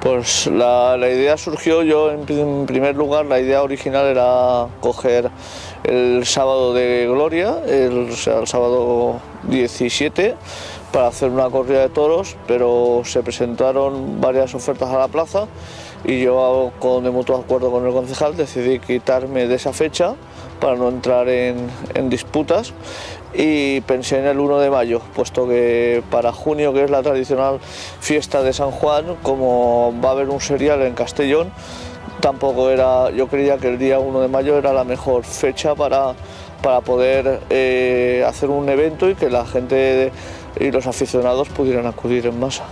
Pues la idea surgió, yo en primer lugar, la idea original era coger el sábado de Gloria, el sábado 17, para hacer una corrida de toros, pero se presentaron varias ofertas a la plaza y yo, de mutuo acuerdo con el concejal, decidí quitarme de esa fecha para no entrar en disputas, y pensé en el 1 de mayo, puesto que para junio, que es la tradicional fiesta de San Juan, como va a haber un serial en Castellón, tampoco era, yo creía que el día 1 de mayo era la mejor fecha para poder hacer un evento y que la gente y los aficionados pudieran acudir en masa.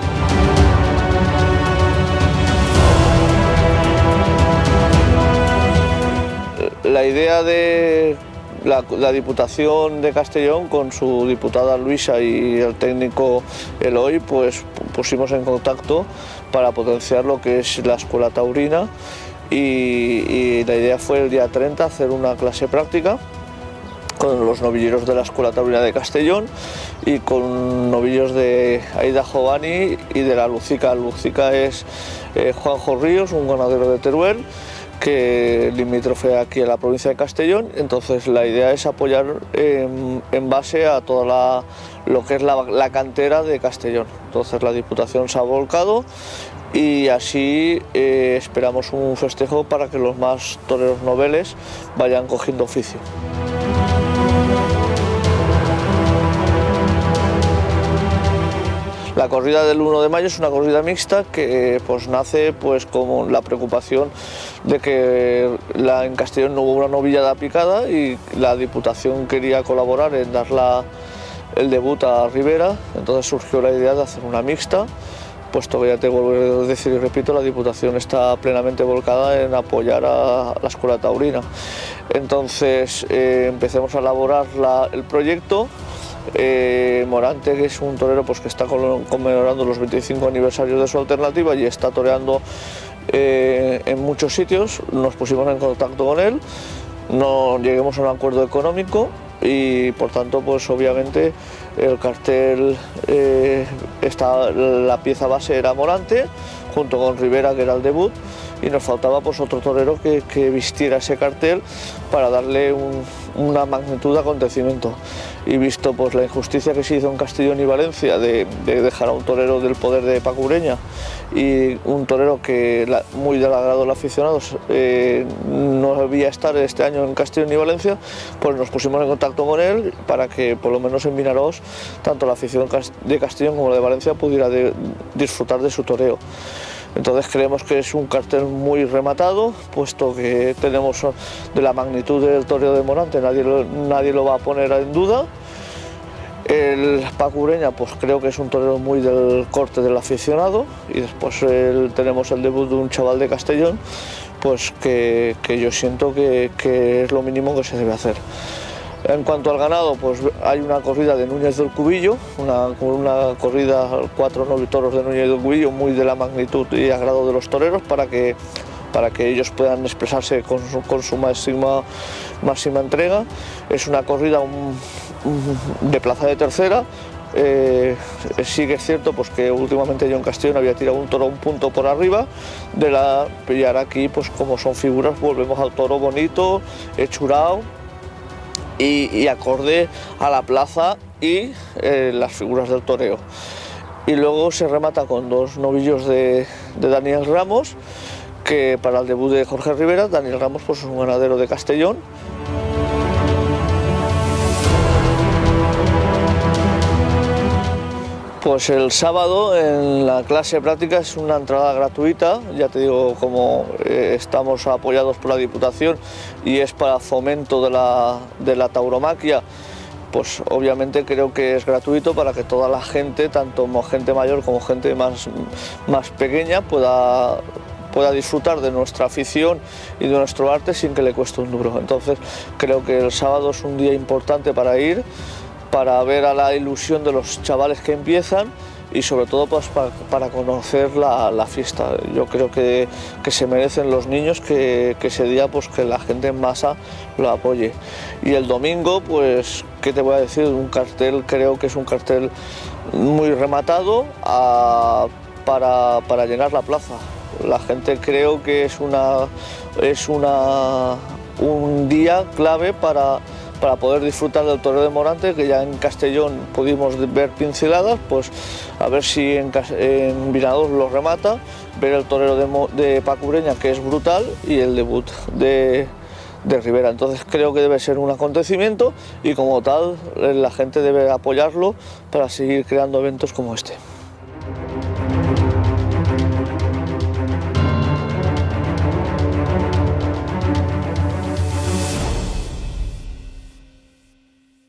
La idea de la Diputación de Castellón, con su diputada Luisa y el técnico Eloy, pues pusimos en contacto para potenciar lo que es la escuela taurina, y la idea fue el día 30 hacer una clase práctica con los novilleros de la Escuela Taurina de Castellón y con novillos de Aida Jovani y de la Lucica. Lucica es Juanjo Ríos, un ganadero de Teruel, que limítrofe aquí en la provincia de Castellón. Entonces la idea es apoyar en base a toda lo que es la cantera de Castellón. Entonces la Diputación se ha volcado y así esperamos un festejo para que los más toreros noveles vayan cogiendo oficio. La corrida del 1 de mayo es una corrida mixta que pues nace pues como la preocupación de que en Castellón no hubo una novillada picada y la Diputación quería colaborar en dar el debut a Ribera. Entonces surgió la idea de hacer una mixta, puesto que, ya te vuelvo a decir y repito, la Diputación está plenamente volcada en apoyar a la Escuela Taurina. Entonces empecemos a elaborar el proyecto. Morante, que es un torero pues que está conmemorando los 25 aniversarios de su alternativa y está toreando en muchos sitios, nos pusimos en contacto con él, no lleguemos a un acuerdo económico y por tanto pues obviamente el cartel, la pieza base era Morante junto con Ribera, que era el debut, y nos faltaba pues otro torero que vistiera ese cartel para darle una magnitud de acontecimiento. Y visto pues la injusticia que se hizo en Castellón y Valencia de dejar a un torero del poder de Paco Ureña y un torero que muy del agrado de los aficionados no debía estar este año en Castellón y Valencia, pues nos pusimos en contacto con él para que por lo menos en Vinaroz tanto la afición de Castellón como la de Valencia pudiera disfrutar de su toreo. Entonces creemos que es un cartel muy rematado, puesto que tenemos de la magnitud del toreo de Morante, nadie lo va a poner en duda. El Paco Ureña pues creo que es un torero muy del corte del aficionado, y después tenemos el debut de un chaval de Castellón, pues que yo siento que es lo mínimo que se debe hacer. En cuanto al ganado, pues hay una corrida de Núñez del Cubillo, una corrida 4 novitoros de Núñez del Cubillo, muy de la magnitud y agrado de los toreros, para que ellos puedan expresarse con su máxima entrega. Es una corrida de plaza de tercera. Sí que es cierto pues que últimamente yo en Castellón había tirado un toro un punto por arriba y ahora aquí, pues como son figuras, volvemos al toro bonito, hechurado y acorde a la plaza y las figuras del toreo. Y luego se remata con 2 novillos de Daniel Ramos, que para el debut de Jorge Ribera. Daniel Ramos pues es un ganadero de Castellón. Pues el sábado en la clase práctica es una entrada gratuita, ya te digo, como estamos apoyados por la Diputación y es para fomento de la tauromaquia, pues obviamente creo que es gratuito para que toda la gente, tanto gente mayor como gente más pequeña, pueda disfrutar de nuestra afición y de nuestro arte sin que le cueste un duro. Entonces creo que el sábado es un día importante para ir, para ver a la ilusión de los chavales que empiezan y sobre todo pues, para conocer la fiesta. Yo creo que se merecen los niños que ese día pues, que la gente en masa lo apoye. Y el domingo, pues, ¿qué te voy a decir? Un cartel, creo que es un cartel muy rematado, para llenar la plaza. La gente creo que es un día clave para poder disfrutar del toreo de Morante, que ya en Castellón pudimos ver pinceladas, pues a ver si en Vinados lo remata, ver el torero de Paco Ureña, que es brutal, y el debut de Rivera. Entonces creo que debe ser un acontecimiento y como tal la gente debe apoyarlo para seguir creando eventos como este.